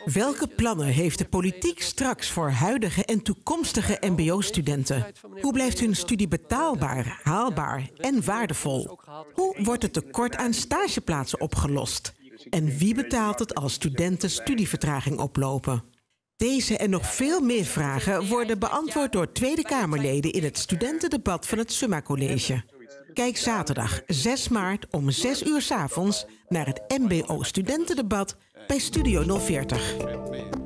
Welke plannen heeft de politiek straks voor huidige en toekomstige mbo-studenten? Hoe blijft hun studie betaalbaar, haalbaar en waardevol? Hoe wordt het tekort aan stageplaatsen opgelost? En wie betaalt het als studenten studievertraging oplopen? Deze en nog veel meer vragen worden beantwoord door Tweede Kamerleden in het studentendebat van het Summa College. Kijk zaterdag 6 maart om 6 uur 's avonds naar het MBO-studentendebat bij Studio 040.